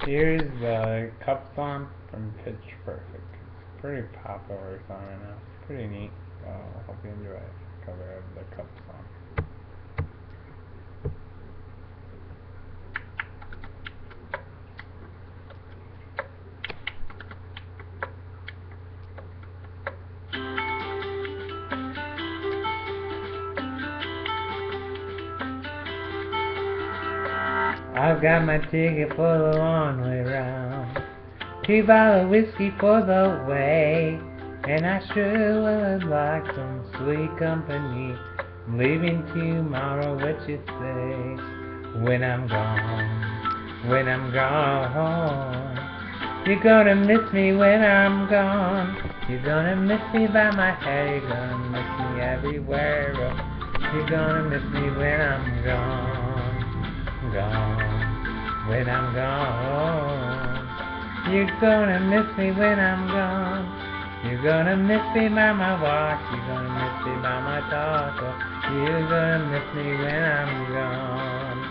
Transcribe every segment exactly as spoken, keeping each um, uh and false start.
Here's the Cup Song from Pitch Perfect. It's a pretty popular song right now. It's pretty neat. So I hope you enjoy it. Cover of the Cup Song. I've got my ticket for the long way round. Two bottle of whiskey for the way. And I sure would like some sweet company. I'm leaving tomorrow, what you say? When I'm gone, when I'm gone, you're gonna miss me when I'm gone. You're gonna miss me by my hair. You're gonna miss me everywhere. You're gonna miss me when I'm gone, gone, when I'm gone. You're gonna miss me when I'm gone. You're gonna miss me by my walk. You're gonna miss me by my talk. Oh, you're gonna miss me when I'm gone.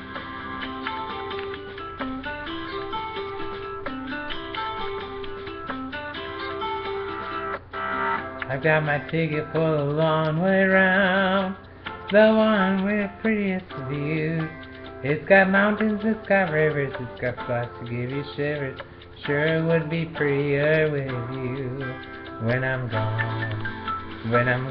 I've got my ticket for the long way round, the one with the prettiest views. It's got mountains, it's got rivers, it's got spots to give you shivers. Sure it would be prettier with you. When I'm gone, when I'm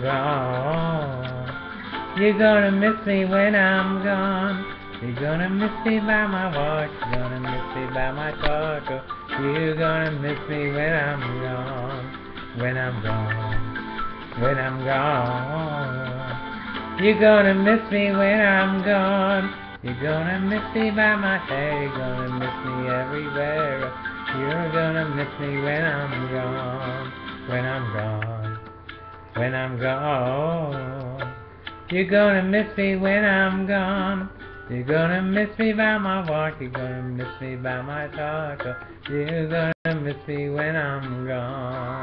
gone, you're gonna miss me when I'm gone. You're gonna miss me by my walk, you're gonna miss me by my talk. Oh, you're gonna miss me when I'm gone, when I'm gone, when I'm gone. You're gonna miss me when I'm gone. You're gonna miss me by my hair, you're gonna miss me everywhere. You're gonna miss me when I'm gone. When I'm gone, when I'm gone, you're gonna miss me when I'm gone. You're gonna miss me by my walk, you're gonna miss me by my talk. You're gonna miss me when I'm gone.